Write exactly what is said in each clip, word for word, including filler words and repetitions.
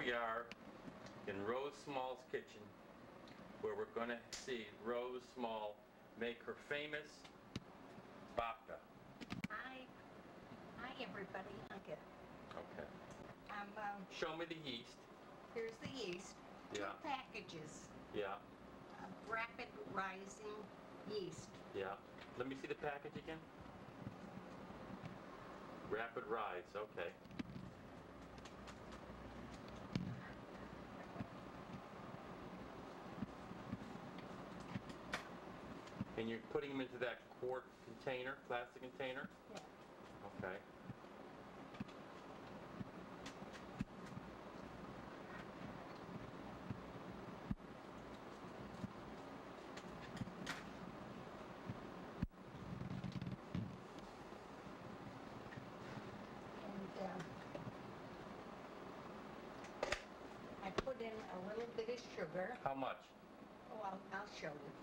we are in Rose Small's kitchen, where we're going to see Rose Small make her famous babka. Hi. Hi, everybody. Okay. Okay. Um, um, Show me the yeast. here's the yeast. Two Yeah. packages Yeah, of rapid rising yeast. yeah. Let me see the package again. Rapid Rise, okay. And you're putting them into that quart container, plastic container? Yeah. Okay. And um, I put in a little bit of sugar. How much? Oh, I'll, I'll show you.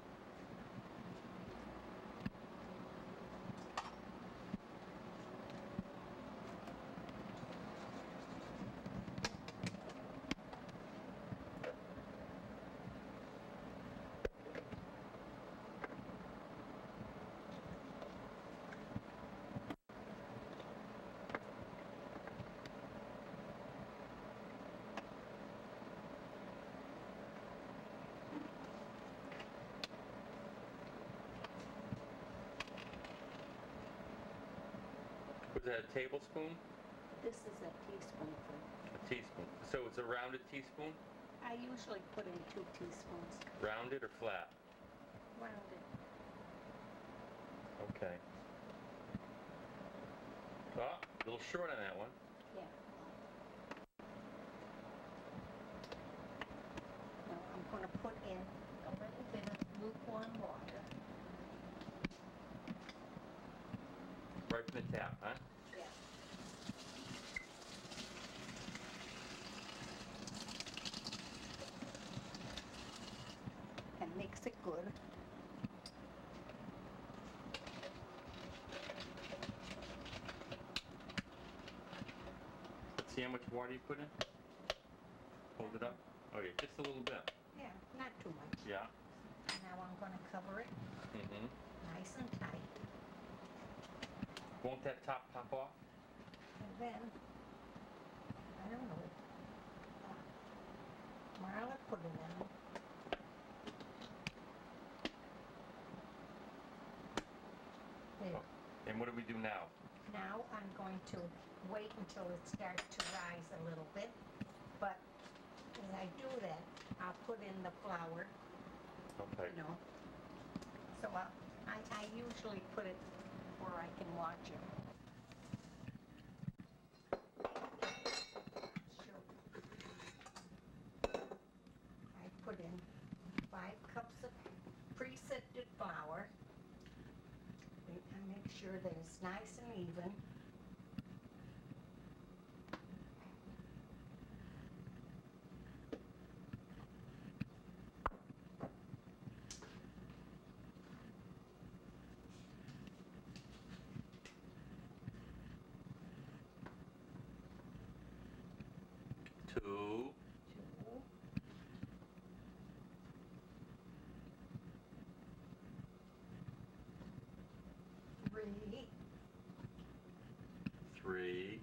Was that a tablespoon? This is a teaspoonful. A teaspoon. So it's a rounded teaspoon? I usually put in two teaspoons. Rounded or flat? Rounded. Okay. Oh, a little short on that one. Yeah. Now I'm going to put in a little bit of lukewarm water. Right from the tap, huh? Yeah. And mix it good. Let's see how much water you put in. Hold it up. Oh yeah, just a little bit. Yeah, not too much. Yeah. Now I'm going to cover it Mm-hmm. nice and tight. Won't that top pop off? And then, I don't know, uh, Marla put it in. There. Oh. And what do we do now? Now I'm going to wait until it starts to rise a little bit, but as I do that, I'll put in the flour, Okay. you know. So I, I, I usually put it where I can watch it. Sure. I put in five cups of pre-sifted flour. And make sure that it's nice and even. Two. Two. Three. Three.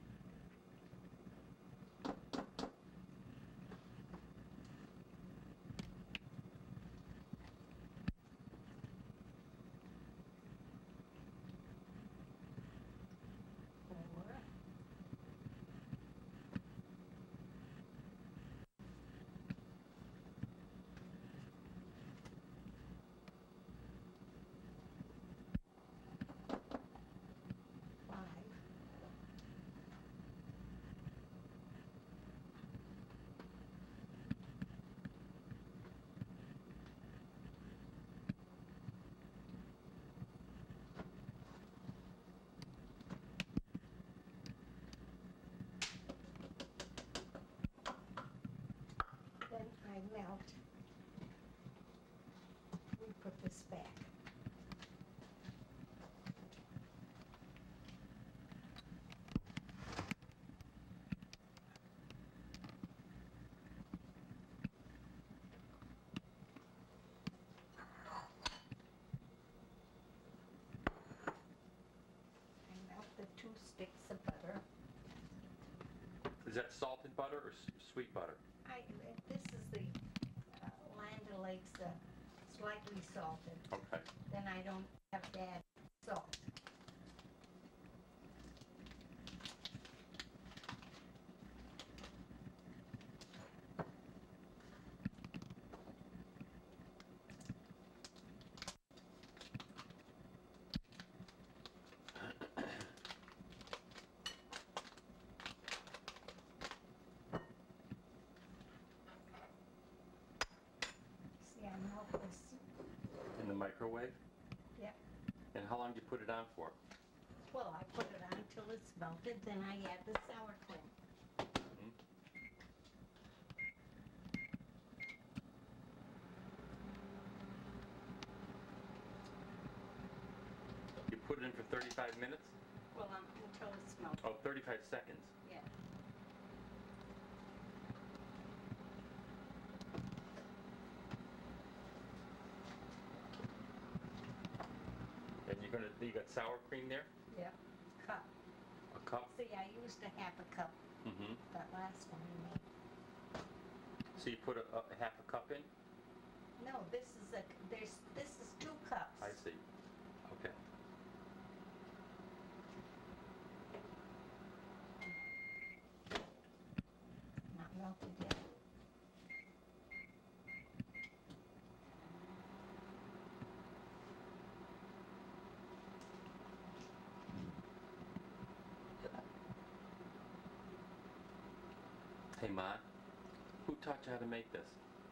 Four. Five. Then I melt. We put this back. two sticks of butter. Is that salted butter or s- sweet butter? I, this is the uh, Land O'Lakes, uh, slightly salted. Okay. Then I don't have to add salt. See, I melt this. In the microwave? Yep. And how long do you put it on for? Well, I put it on till it's melted, then I add the sour cream. Mhm. You put it in for thirty-five minutes? Well, um, until it's melted. Oh, thirty-five seconds. Yeah. And you're gonna, you got sour cream there? Yep. Cup. A cup? See, I used a half a cup Mm-hmm. that last one I made. So you put a, a half a cup in? No, this is a, there's, this is two cups. I see. Okay. Not melted yet. Hey, Ma, who taught you how to make this?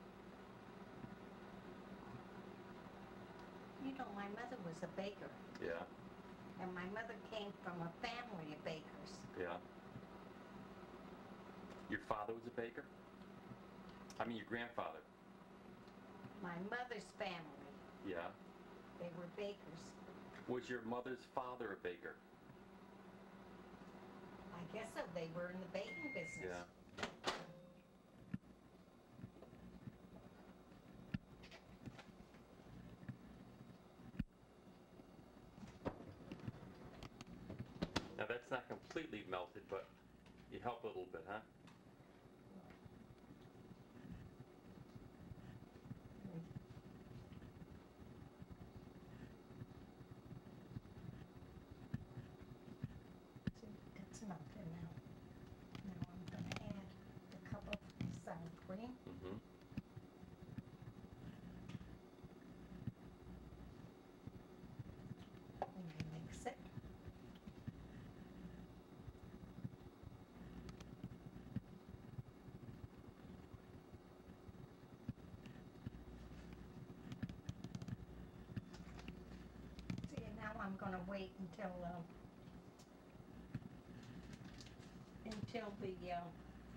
You know, my mother was a baker, Yeah. and my mother came from a family of bakers. Yeah. Your father was a baker? I mean, your grandfather? My mother's family, Yeah. they were bakers. Was your mother's father a baker? I guess so, they were in the baking business. Yeah. Now that's not completely melted, but you help a little bit, huh? See, it's melted now. Now I'm gonna add the cup of sour cream. Mm-hmm. And I mix it. See, and now I'm gonna wait until, uh, until the, uh,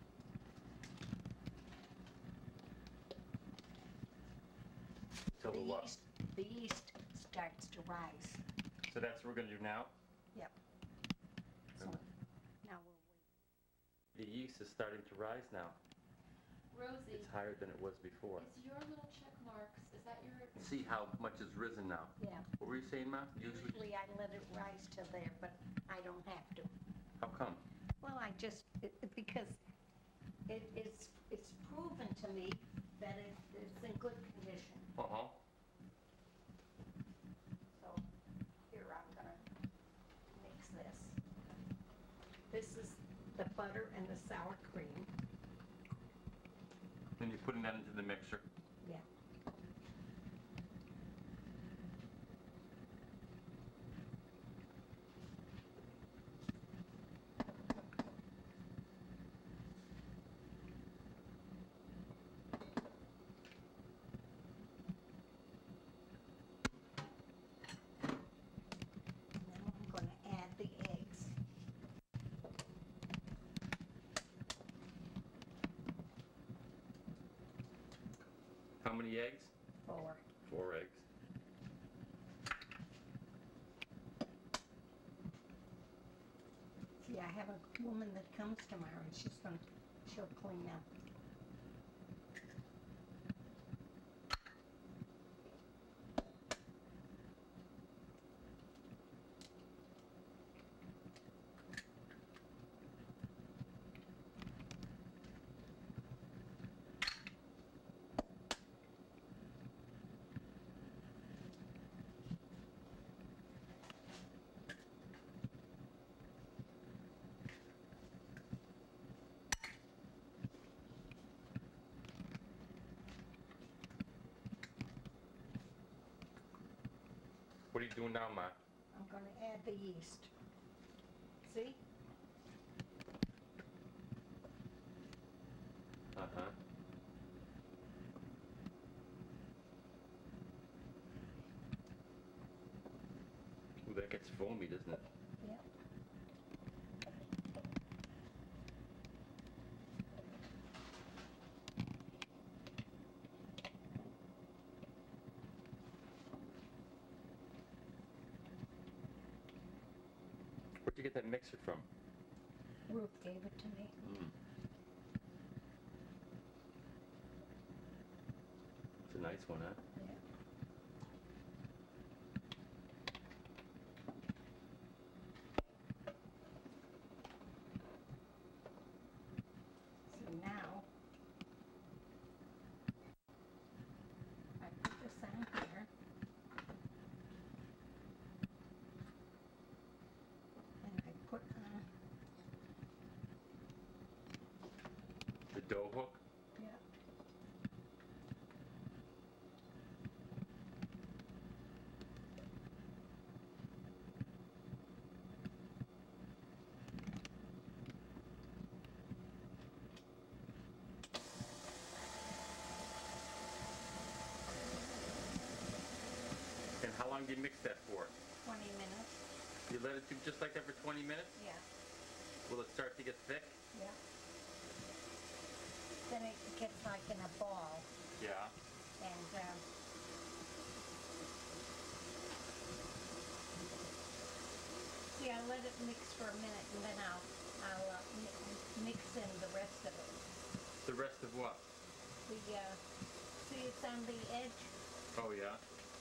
Till the the what? yeast, the yeast starts to rise. So that's what we're gonna do now? Yep. So now we'll wait. The yeast is starting to rise now. Rosie, It's higher than it was before. is your little check marks, is that your, See how much has risen now? Yeah. What were you saying, Ma? Usually, Usually I let it rise till there, but I don't have to. how come? Well, I just, it- it- because it, it's, it's proven to me that it, it's in good condition. Uh-huh. So here I'm gonna mix this. This is the butter and the sour cream. Then you're putting that into the mixer. Yeah. Now I'm gonna add the eggs. How many eggs? Four. Four eggs. See, I have a woman that comes tomorrow and she's gonna, she'll clean up. doing now, Ma? I'm gonna add the yeast. See? Uh-huh. Ooh, that gets foamy, doesn't it? Yep. Where'd you get that mixer from? Ruth gave it to me. Mm. It's a nice one, huh? Yeah. So now, I put this on here. And I put on, The dough hook? yeah. And how long do you mix that for? twenty minutes. You let it do just like that for twenty minutes? Yeah, Will it start to get thick? yeah. Then it gets like in a ball, Yeah. and um, see, I let it mix for a minute, and then I'll I'll uh, mi- mix in the rest of it. The rest of what? The uh, see, it's on the edge. Oh, yeah?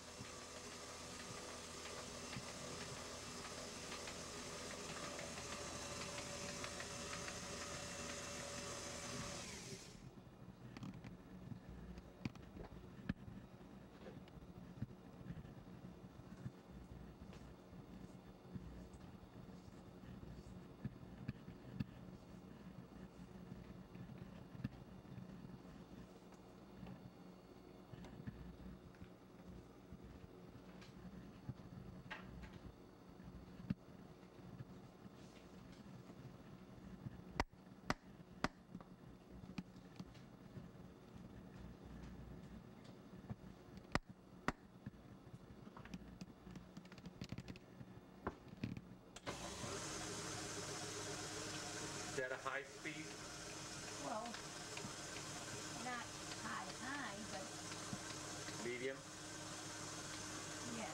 Is that a high speed? Well, not high high, but Medium? yeah,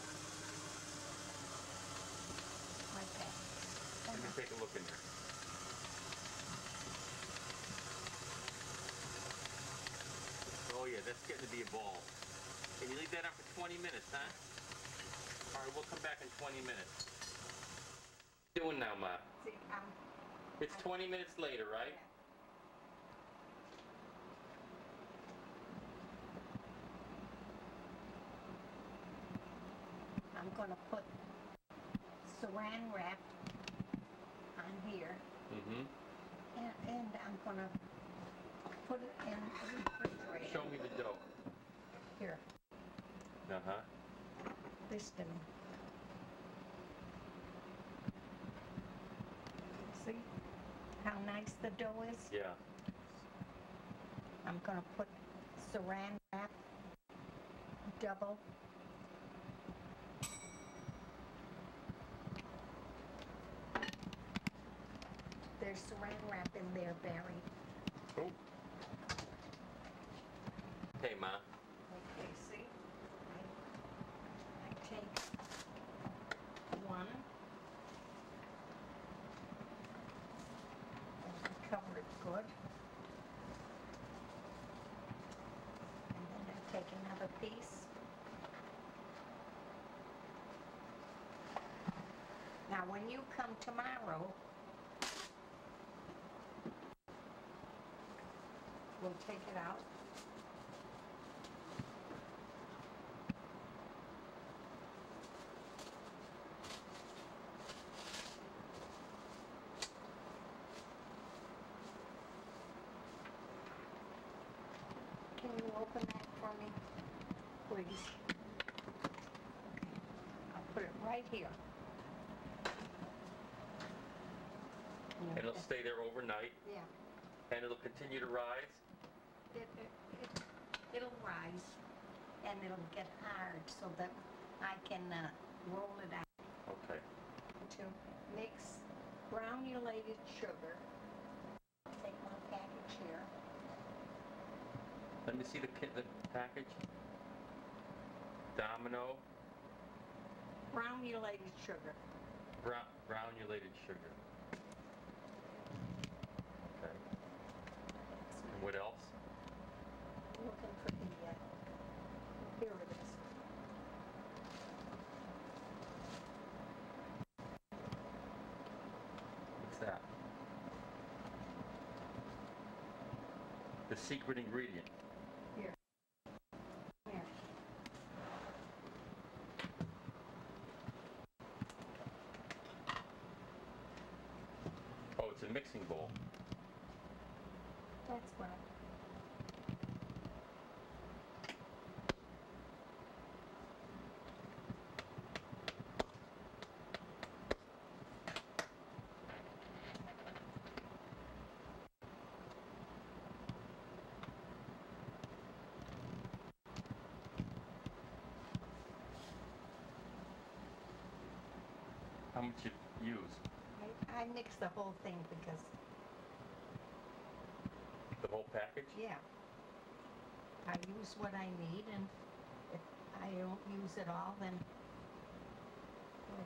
like that. Let Then me I- take a look in there. Oh, yeah, that's getting to be a ball. And you leave that on for twenty minutes, huh? All right, we'll come back in twenty minutes. What are you doing now, Ma? See, um, It's twenty minutes later, right? I'm gonna put saran wrap on here, Mm-hmm. and, and I'm gonna put it in the refrigerator. Show me the dough. Here, Uh-huh. this to me. See how nice the dough is? Yeah. I'm gonna put saran wrap, double. There's saran wrap in there, Barry. Oh. Hey, Ma. Okay, see? I, I take one. And I cover it good. And then I take another piece. Now, when you come tomorrow, we'll take it out. Can you open that for me, please? Okay, I'll put it right here. And it'll stay there overnight, Yeah, and it'll continue to rise? it, it, it, it'll rise and it'll get hard so that I can, uh, roll it out Okay. to mix granulated sugar. Take one package here. Let me see the kit, the package. Domino, Granulated sugar. brown, granulated sugar. Okay. And what else? Looking for the, uh, here it is. What's that? The secret ingredient. Here. Here. Oh, it's a mixing bowl. That's right. How much you use? I, I mix the whole thing because, The whole package? yeah, I use what I need, and if I don't use it all, then, well,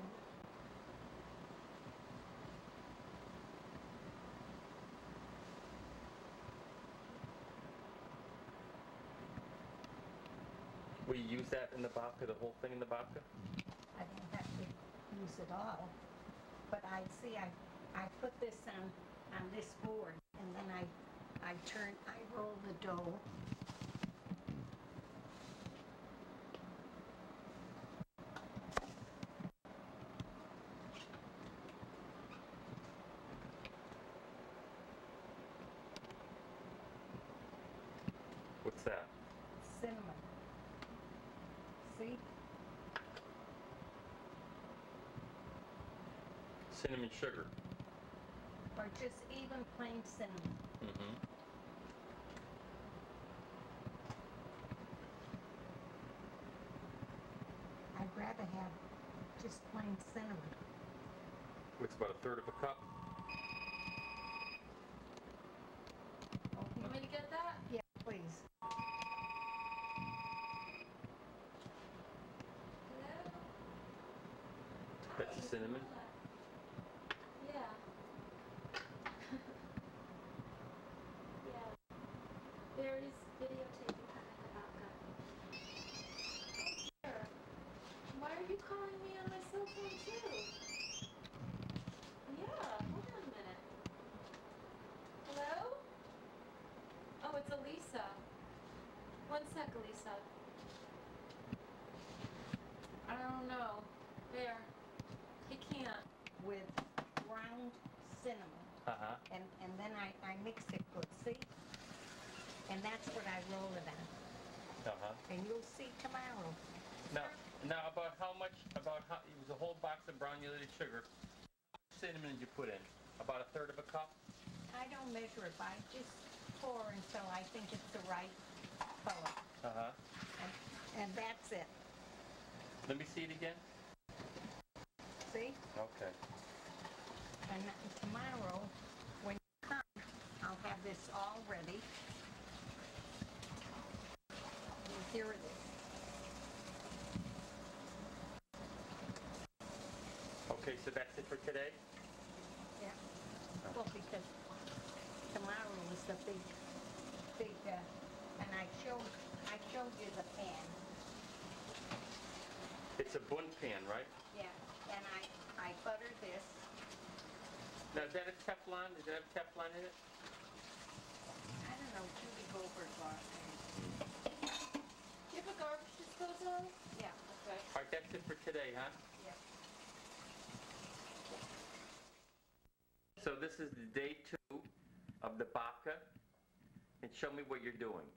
Will you use that in the babka, the whole thing in the babka? I don't have to use it all. But I see, I, I put this on, on this board, and then I, I turn, I roll the dough. What's that? Cinnamon. See? Cinnamon sugar. Or just even plain cinnamon. Mm-hmm. I'd rather have just plain cinnamon. What's about a third of a cup? Oh, You want me to get that? yeah, please. Hello? That's Hi. the cinnamon? Yeah. Yeah. There is videotaping at the babka. Oh, dear. Why are you calling me on my cell phone too? Yeah, hold on a minute. Hello? Oh, it's Elisa. One sec, Elisa. I don't know. There. He can't. With ground cinnamon. Uh-huh. And, and then I, I mix it good, see? And that's what I roll it on. Uh-huh. And you'll see tomorrow. Now, now about how much, about how, it was a whole box of granulated sugar. How much cinnamon did you put in? About a third of a cup? I don't measure it, I just pour until I think it's the right color. Uh-huh. And, and that's it. Let me see it again. See? Okay. And tomorrow, when you come, I'll have this all ready. And here it is. Okay, so that's it for today? Yeah. Well, because tomorrow is the big, big, uh, and I showed, I showed you the pan. It's a bun pan, right? Yeah. And I, I butter this. Now, is that a Teflon? Does it have Teflon in it? I don't know, Judy Goldberg bought it. Do you have a garbage disposal? Yeah. Okay. All right, that's it for today, huh? Yeah. So this is the day two of the babka. And show me what you're doing.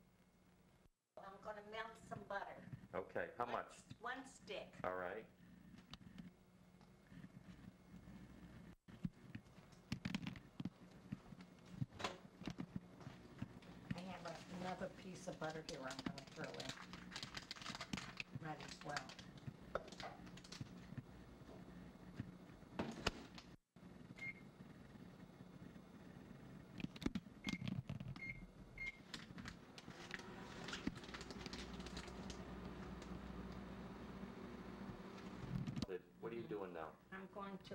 I'm gonna melt some butter. Okay, how One much? s- One stick. All right. have a piece of butter here I'm gonna throw in. Might as well. What are you doing now? I'm going to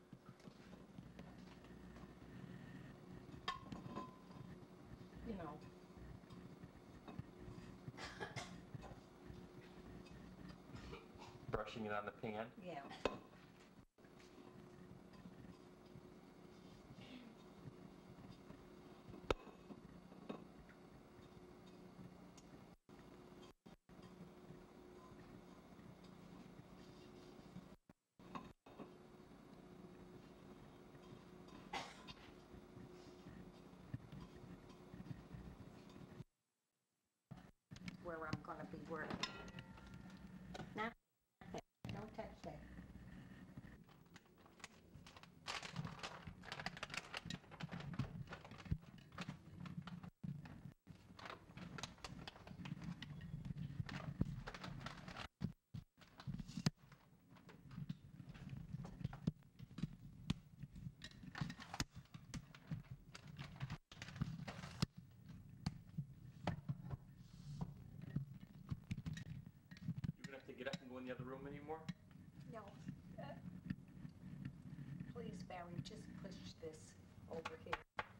you know, Brushing it on the pan? yeah. Where I'm gonna be working. Not that, don't touch that. You're gonna have to get up and go in the other room anymore? No. uh, Please, Barry, just push this over here.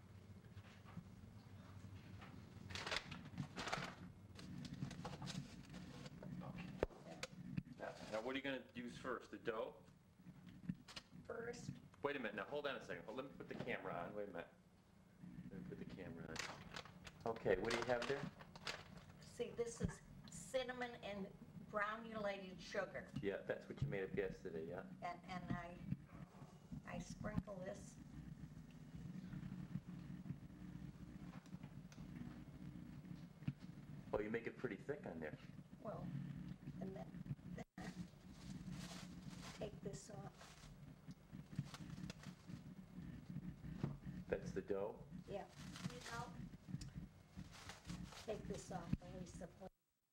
Now, now what are you gonna use first, the dough? First, Wait a minute, now hold on a second. Hold- Let me put the camera on, wait a minute. Let me put the camera on. Okay, what do you have there? see, this is cinnamon and granulated sugar. Yeah, that's what you made up yesterday, yeah? And, and I, I sprinkle this. Oh, you make it pretty thick on there. Well, and then, then take this off. That's the dough? Yeah. You know? Take this off, Elisa, please.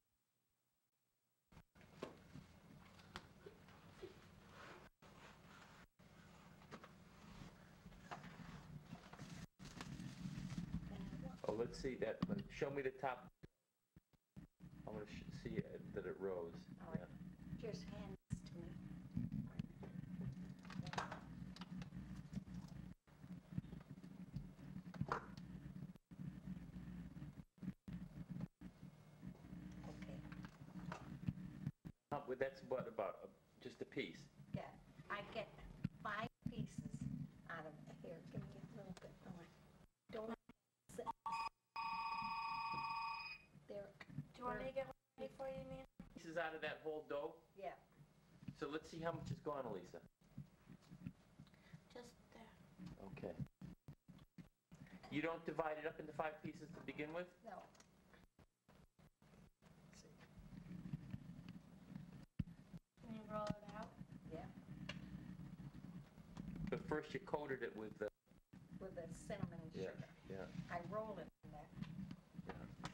And I want- Oh, let's see that, but show me the top. I wanna sh- see it- that it rose. All right. Yeah. Just hand this to me. Okay, How- well, that's what, about, uh, just a piece? yeah, I get five pieces out of, here, give me a little bit more. Don't sit. There, Do you want me to get ready for you, Nan? Pieces out of that whole dough? yeah, So let's see how much is gone, Elisa. Just there. Okay. You don't divide it up into five pieces to begin with? no. Can you roll it out? Yeah, But first you coated it with the... with the cinnamon and Yeah, sugar. yeah, I roll it in that. yeah.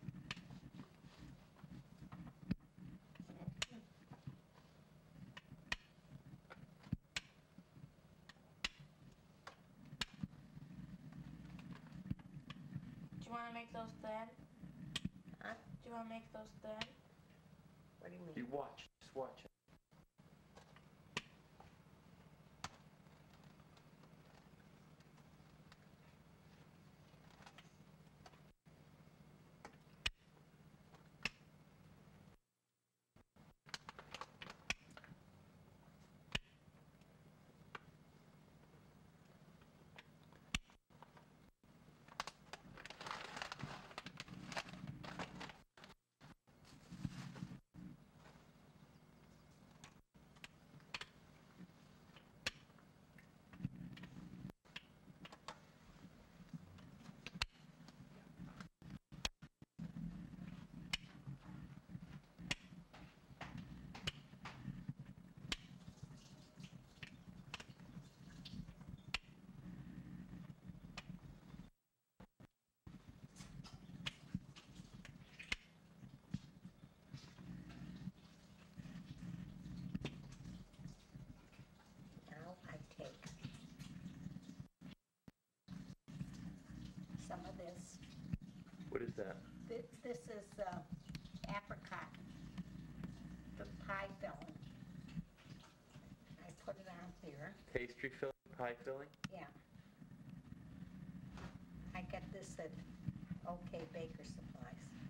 Do you want to make those thin? Huh? Do you want to make those thin? What do you mean? You watch, just watch it. of this. What is that? This, this is uh, apricot, the pie filling. I put it on here, Pastry filling, pie filling? yeah. I get this at OK Baker Supplies.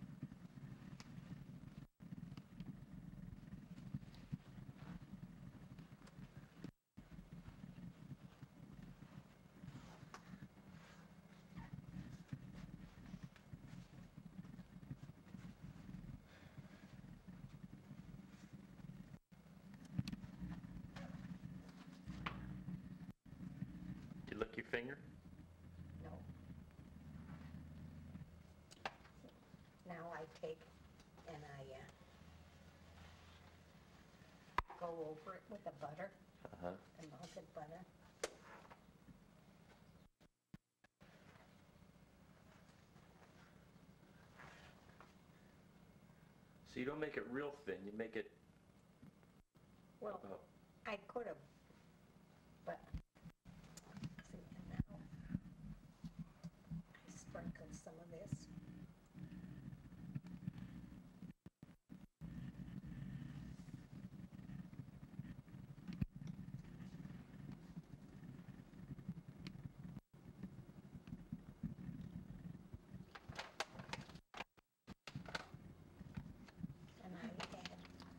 You lick your finger? No. Now I take and I uh, go over it with the butter, Uh-huh. the melted butter. So you don't make it real thin, you make it Well, about, I could have, but, see, and now I sprinkle some of this. And I add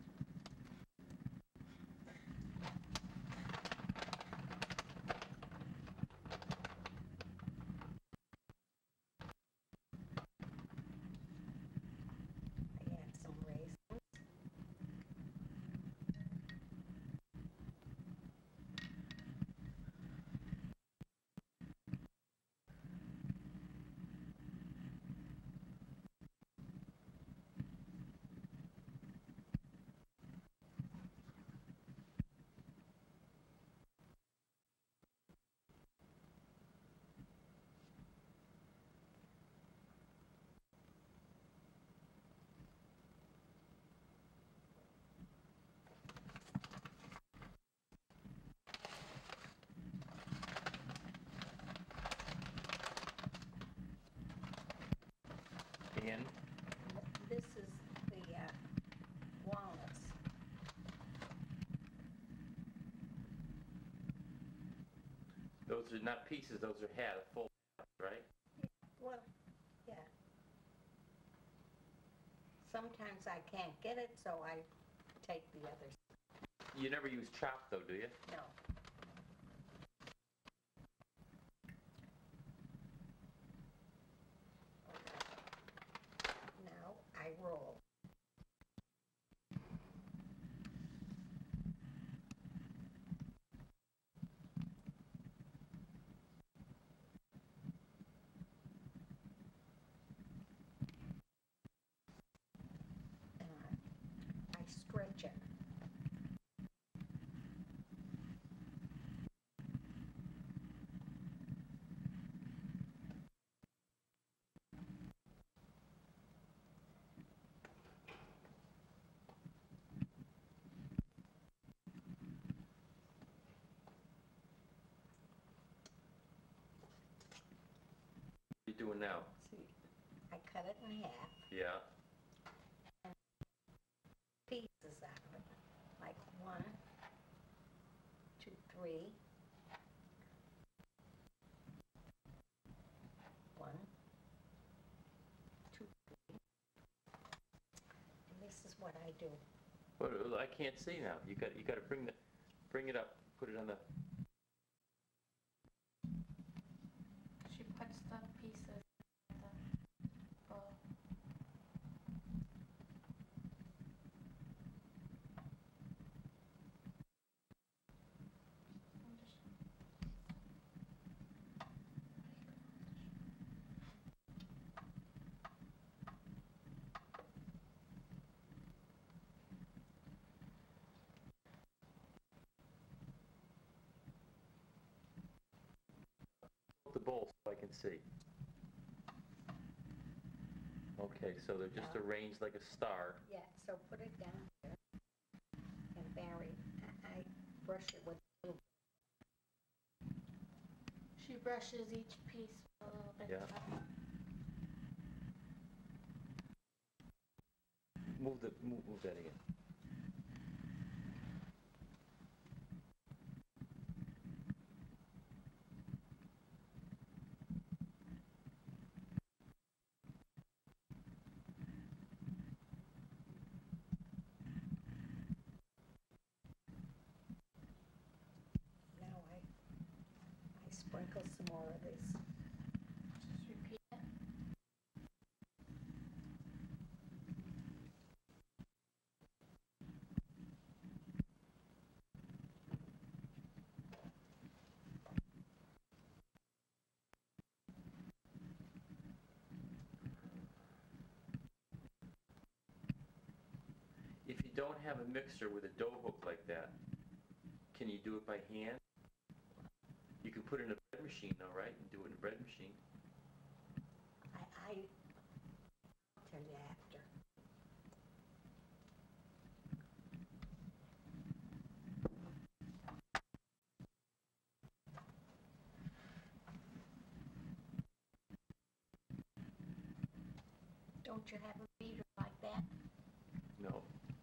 I add some raisins. and This is the uh, walnuts. those are not pieces, those are half, full, right? Well, yeah. Sometimes I can't get it, so I take the others. You never use chopped though, do you? No. Okay. Now I roll. And I, I stretch it. What are you doing now? See, I cut it in half, Yeah. pieces out of it, like one, two, three. One, two, three. And this is what I do. What, I can't see now. You got, you got to bring the, bring it up, put it on the, She puts the pieces in the bowl. the bowl so I can see. Okay, so they're just Yeah. arranged like a star. Yeah, so put it down here. And Barry, I, I brush it with a little. She brushes each piece with a little bit Yeah. of Move the, move, move that again. Now I, I sprinkle some more of this. Just repeat it. If you don't have a mixer with a dough hook like that, can you do it by hand? You can put it in a bread machine though, right? And do it in a bread machine. I, I, I'll tell you after. Don't you have a beater like that? No.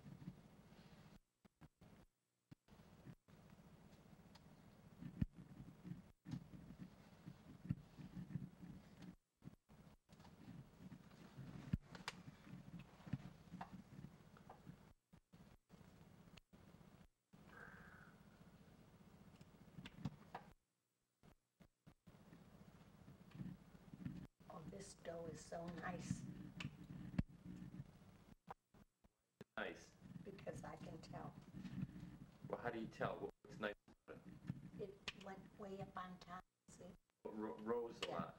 Oh, this dough is so nice Nice. because I can tell. Well, how do you tell? What's nice about it? It went way up on top, see? It ro- rose a Yeah. lot.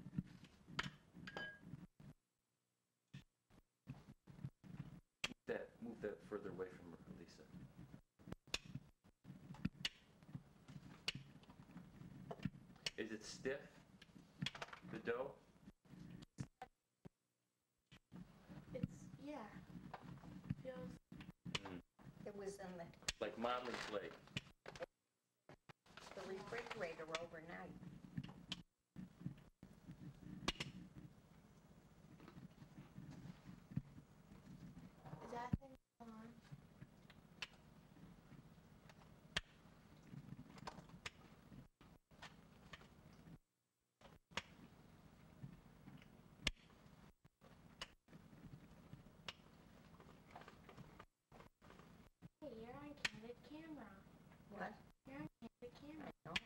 Move that, move that further away from her, Lisa. Is it stiff, the dough? It's, yeah. Feels, It was in the, Like modeling clay. the refrigerator overnight. is that thing on? Hey, you're on candid camera. What? You're on candid camera. I know.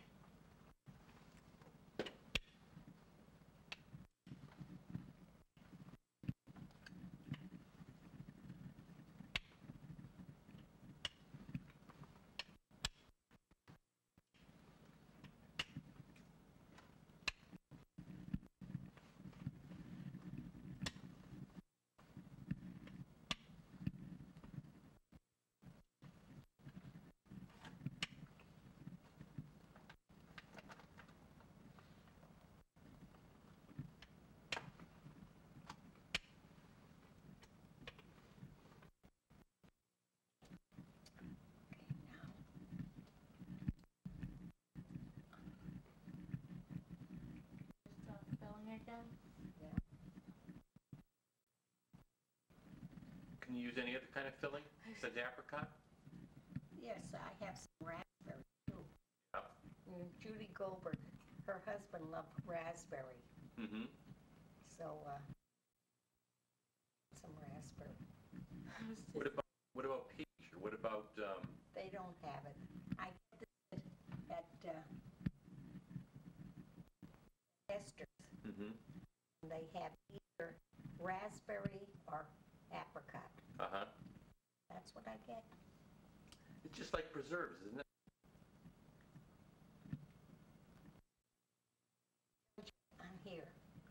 Okay, now. Just uh, filling again. Yeah. Can you use any other kind of filling besides apricot? Yes, I have some raspberry too. Yeah. Mm, Judy Goldberg, her husband loved raspberry, Mm-hmm. so, uh, some raspberry. I was just, What about, what about peach, or what about, um, They don't have it. I get this at, uh, Esther's, mm-hmm, and they have either raspberry or apricot. uh-huh. That's what I get. It's just like preserves, isn't it? I'm here.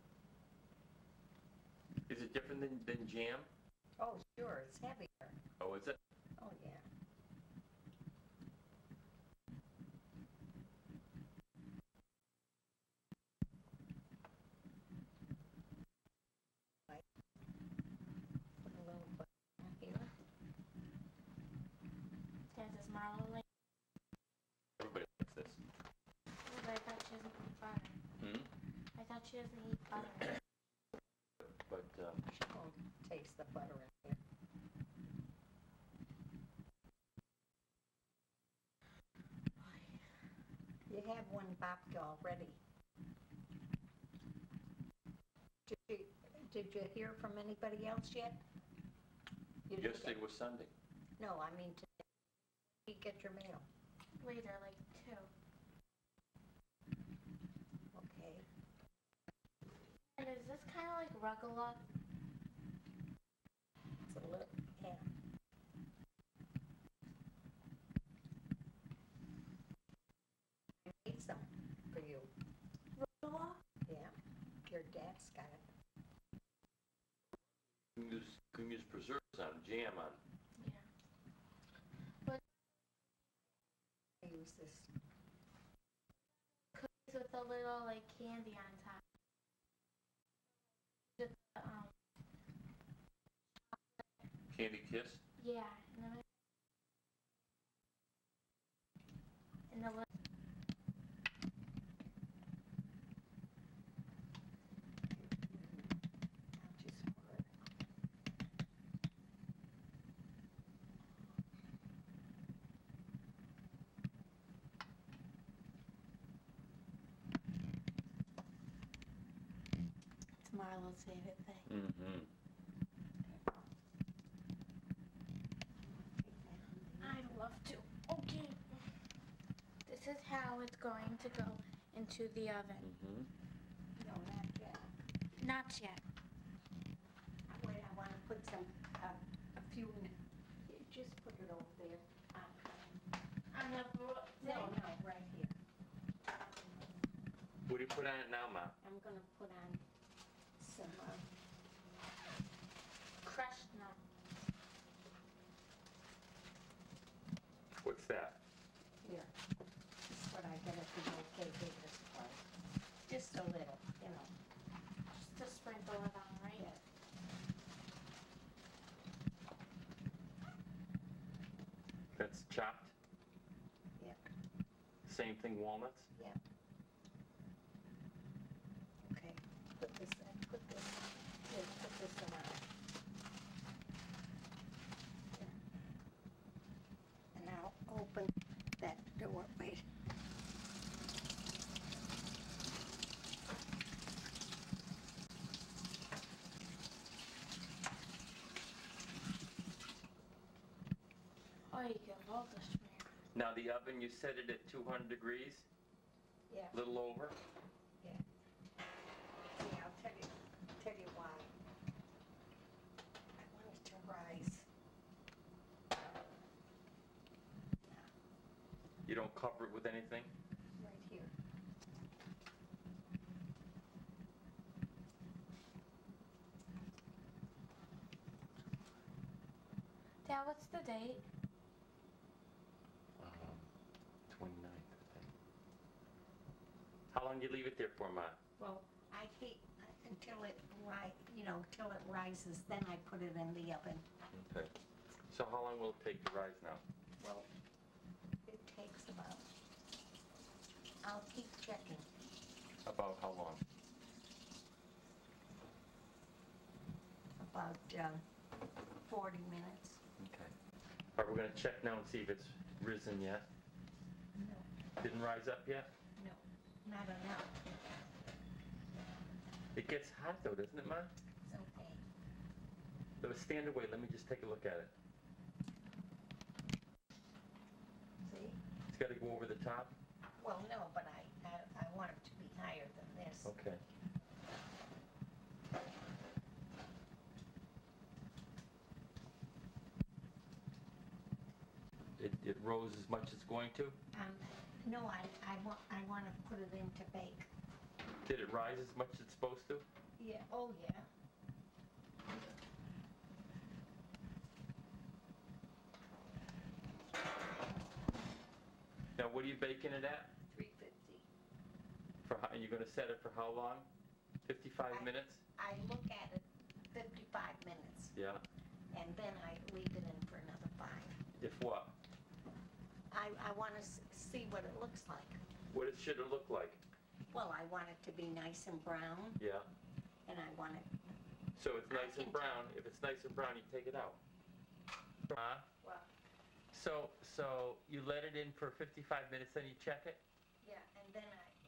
Is it different than, than jam? Oh, sure, it's heavier. Oh, is it? Oh, yeah. Right. Put a little butter in here. Does this Marla like? Everybody likes this. Oh, but I thought she doesn't eat butter. Hmm? I thought she doesn't eat butter. But, um, She won't taste the butter in here. popped already. Did you, did you hear from anybody else yet? You didn't Yesterday get- was Sunday. No, I mean today. You get your mail. Later, like two. Okay. And is this kind of like Rugalock? It's a little, yeah. I made some for you. Rugalock? Yeah. Your dad's got it. You can use, you can use preserves on, jam on. Yeah. I use this. Cookies with a little like candy on top. Just, um, Candy Kiss? yeah. And then and the little. I'll just pour it. It's Marlo's favorite thing. Mm-hmm. I'd love to. Okay. This is how it's going to go into the oven. Mm-hmm. No, not yet. Not yet. Wait, I want to put some, uh, a few, in- you just put it over there. Uh, On the bro- No, thing? no, right here. What do you put on it now, Ma? I'm gonna put on some, uh, Crushed nuts. What's that? here. This is what I get at the OK Baker's Club. Just a little, you know. Just to sprinkle it on, right? Yeah. That's chopped? Yeah. Same thing, walnuts? Yeah. Okay, put this, in, put this, here, put this around. Here. And now open that door, wait. Oh, you can roll the shrimp. Now, the oven, you set it at two hundred degrees, Yeah, a little over? yeah. See, I'll tell you, tell you why. I want it to rise. You don't cover it with anything? Right here. Dad, what's the date? Um, twenty-ninth, I think. How long do you leave it there for, Ma? Well, I heat until it ri, you know, till it rises, then I put it in the oven. Okay. So how long will it take to rise now? Well, it takes about, I'll keep checking. About how long? About, uh, forty minutes. Okay. All right, we're gonna check now and see if it's risen yet. No, Didn't rise up yet? no, not enough. It gets hot though, doesn't it, Ma? It's okay. So stand away, let me just take a look at it. See? It's gotta go over the top? Well, no, but I, I, I want it to be higher than this. Okay. It, it rose as much as it's going to? Um, no, I, I want, I want to put it in to bake. Did it rise as much as it's supposed to? Yeah, oh, yeah. Now, what are you baking it at? three fifty. For how, and you're gonna set it for how long? fifty-five I- minutes? I look at it fifty-five minutes, Yeah. and then I leave it in for another five. If what? I, I want to see what it looks like. What it, should it look like? Well, I want it to be nice and brown, Yeah. and I want it, So it's I nice and can brown. If it's nice and brown, you take it out. Huh? well, So, so you let it in for fifty-five minutes, then you check it? yeah, and then I,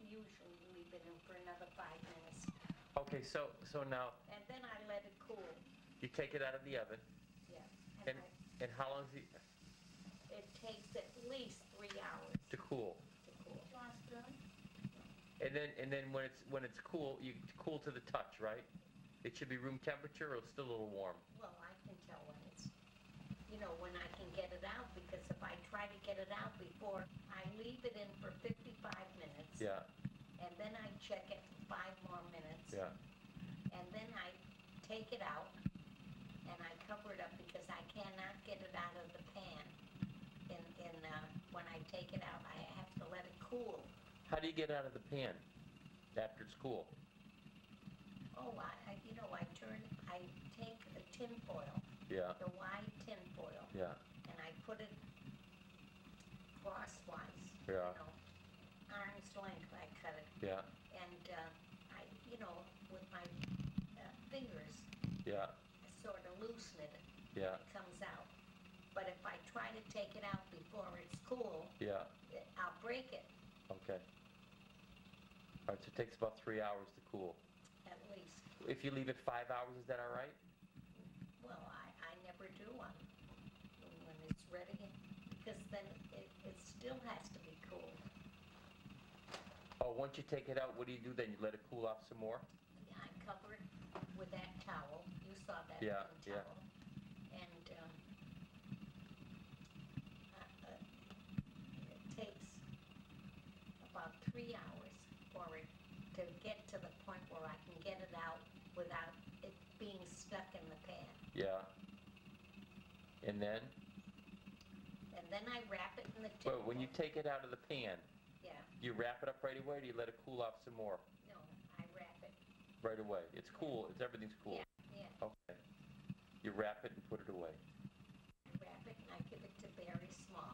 usually leave it in for another five minutes. Okay, so, so now, And then I let it cool, you take it out of the oven, yeah. and, And I, and how long does it it takes at least three hours to cool? to cool. Do you want a spoon? And then, and then when it's, when it's cool, you cool to the touch, right? It should be room temperature, or it's still a little warm? Well, I can tell when it's, you know, when I can get it out, because if I try to get it out before, I leave it in for fifty-five minutes. Yeah, And then I check it for five more minutes. yeah, And then I take it out and I cover it up because I cannot get it out of the pan. In, in, uh, when I take it out, I have to let it cool. how do you get out of the pan after it's cool? Oh, I, I, you know, I turn, I take the tin foil, Yeah, the wide tin foil, yeah, and I put it crosswise. Yeah. You know, arm's length I cut it. yeah, And, uh, I, you know, with my uh, fingers, yeah, I sort of loosen it. yeah, It comes out. But if I try to take it out before it's cool, yeah, it, I'll break it okay. All right, so it takes about three hours to cool. at least. If you leave it five hours, is that all right? Well, I, I never do one when it's ready, because then it, it still has to be cool. Oh, once you take it out, what do you do then? You let it cool off some more? I cover it with that towel. You saw that Yeah, thin yeah. towel. And, um, uh, uh, it takes about three hours for it to get to the point where I can get it out without it being stuck in the pan. Yeah. And then, And then I wrap it in the tin well, when you foil. take it out of the pan, Yeah, do you wrap it up right away, or do you let it cool off some more no, I wrap it. right away? It's cool, it's, everything's cool. Yeah, yeah. Okay. You wrap it and put it away. I wrap it and I give it to Barry Small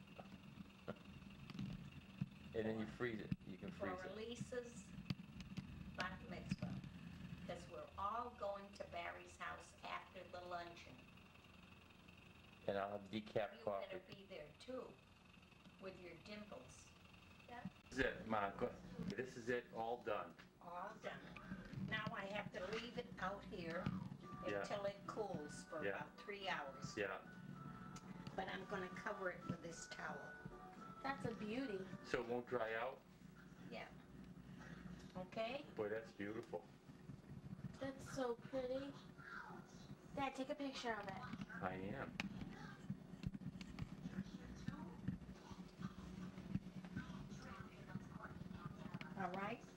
And then you freeze it. You can for freeze it. Elisa's bat mitzvah. Because we're all going to Barry's house after the luncheon. And I'll have decaf You coffee. better be there too, with your dimples. This is it, Marco. This is it, all done. All done. Now I have to leave it out here Yeah. until it cools for Yeah. about three hours. Yeah. But I'm gonna cover it with this towel. That's a beauty. So it won't dry out? Yeah. Okay? Boy, that's beautiful. That's so pretty. Dad, take a picture of it. I am. All right?